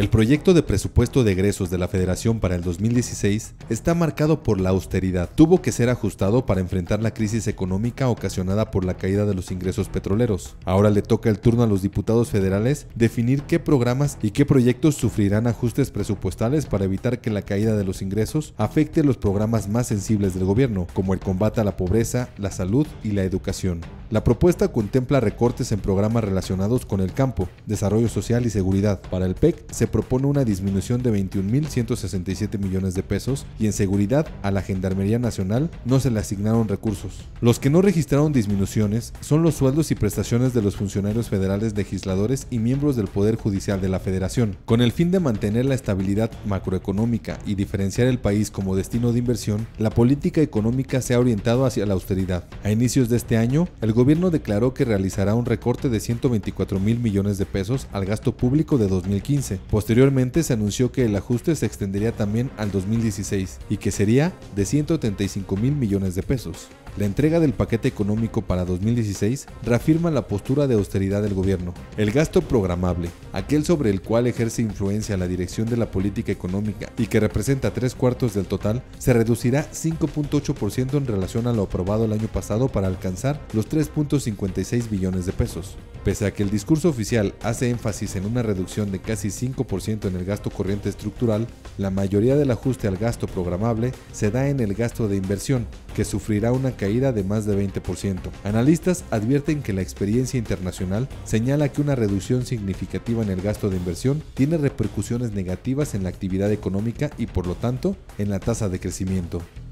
El proyecto de presupuesto de egresos de la Federación para el 2016 está marcado por la austeridad. Tuvo que ser ajustado para enfrentar la crisis económica ocasionada por la caída de los ingresos petroleros. Ahora le toca el turno a los diputados federales definir qué programas y qué proyectos sufrirán ajustes presupuestales para evitar que la caída de los ingresos afecte los programas más sensibles del gobierno, como el combate a la pobreza, la salud y la educación. La propuesta contempla recortes en programas relacionados con el campo, desarrollo social y seguridad. Para el PEC se propone una disminución de 21.167 millones de pesos y en seguridad a la Gendarmería Nacional no se le asignaron recursos. Los que no registraron disminuciones son los sueldos y prestaciones de los funcionarios federales, legisladores y miembros del Poder Judicial de la Federación. Con el fin de mantener la estabilidad macroeconómica y diferenciar el país como destino de inversión, la política económica se ha orientado hacia la austeridad. A inicios de este año, el gobierno declaró que realizará un recorte de 124.000 millones de pesos al gasto público de 2015. Posteriormente se anunció que el ajuste se extendería también al 2016 y que sería de 135.000 millones de pesos. La entrega del paquete económico para 2016 reafirma la postura de austeridad del gobierno. El gasto programable, aquel sobre el cual ejerce influencia la dirección de la política económica y que representa 3/4 del total, se reducirá 5.8% en relación a lo aprobado el año pasado para alcanzar los 3.56 billones de pesos. Pese a que el discurso oficial hace énfasis en una reducción de casi 5% en el gasto corriente estructural, la mayoría del ajuste al gasto programable se da en el gasto de inversión, que sufrirá una caída de más de 20%. Analistas advierten que la experiencia internacional señala que una reducción significativa en el gasto de inversión tiene repercusiones negativas en la actividad económica y por lo tanto en la tasa de crecimiento.